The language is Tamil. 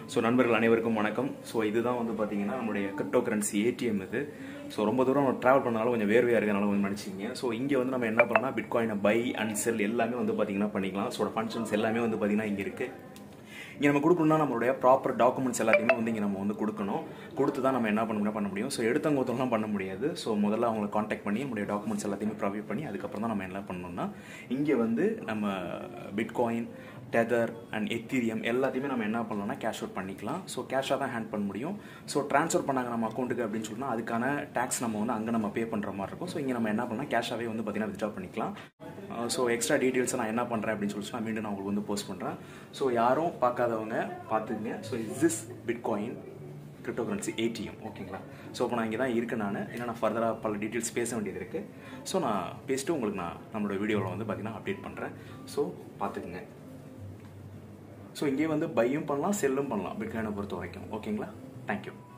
ஸோ நண்பர்கள் அனைவருக்கும் வணக்கம். ஸோ இதுதான் வந்து பார்த்தீங்கன்னா நம்மளுடைய கிரிப்டோ கரன்சி ATM இது. ஸோ ரொம்ப தூரம் ட்ராவல் பண்ணனால கொஞ்சம் வேர்வையாக இருக்கிறனால கொஞ்சம் மன்னிச்சிங்க. ஸோ இங்கே வந்து நம்ம என்ன பண்ணோம்னா பிட்காயினை பை அண்ட் செல் எல்லாமே வந்து பார்த்தீங்கன்னா பண்ணிக்கலாம். ஸோ ஃபங்க்ஷன்ஸ் எல்லாமே வந்து பார்த்தீங்கன்னா இங்கே இருக்குது. இங்கே நம்ம கொடுக்கணும்னா நம்மளுடைய ப்ராப்பர் டாக்குமெண்ட்ஸ் எல்லாத்தையுமே வந்து இங்கே நம்ம வந்து கொடுக்கணும். கொடுத்து தான் நம்ம என்ன பண்ண முடியும். ஸோ எடுத்தவங்கலாம் பண்ண முடியாது. ஸோ முதல்ல அவங்களை காண்டாக்ட் பண்ணி நம்மளுடைய டாக்குமெண்ட்ஸ் எல்லாத்தையுமே ப்ரொவைட் பண்ணி அதுக்கப்புறம் தான் நம்ம என்ன பண்ணணும்னா இங்கே வந்து நம்ம பிட்காயின், டெதர் அண்ட் எத்தீரியம் எல்லாத்தையுமே நம்ம என்ன பண்ணலாம்னா கேஷ் அவுட் பண்ணிக்கலாம். ஸோ கேஷாக தான் ஹேண்ட் பண்ண முடியும். ஸோ ட்ரான்ஸ்ஃபர் பண்ணாங்க நம்ம அக்கௌண்ட்டுக்கு அப்படின்னு சொன்னால் அதுக்கான டேக்ஸ் நம்ம வந்து அங்கே நம்ம பே பண்ணுற மாதிரி இருக்கும். ஸோ இங்கே நம்ம என்ன பண்ணலாம் கேஷாகவே வந்து பார்த்தீங்கன்னா வித்ட்ரா பண்ணிக்கலாம். ஸோ எக்ஸ்ட்ரா டீட்டெயில்ஸை நான் என்ன பண்ணுறேன் அப்படின்னு சொல்லிட்டு நான் மீண்டும் நான் உங்களுக்கு வந்து போஸ்ட் பண்ணுறேன். ஸோ யாரும் பார்க்காதவங்க பார்த்துக்குங்க. So this bitcoin crypto currency ATM ஓகேங்களா. ஸோ இப்போ நான் இங்கே தான் இருக்கேன். நான் ஃபர்தராக பல டீட்டெயில்ஸ் பேச வேண்டியது இருக்குது. ஸோ நான் பேசிட்டு உங்களுக்கு நான் நம்மளோட வீடியோவில் வந்து பார்த்தீங்கன்னா அப்டேட் பண்ணுறேன். ஸோ பார்த்துக்குங்க. ஸோ இங்கே வந்து பையும் பண்ணலாம், செல்லும் பண்ணலாம் பிட்காயினை பொறுத்த வரைக்கும். ஓகேங்களா. தேங்க்யூ.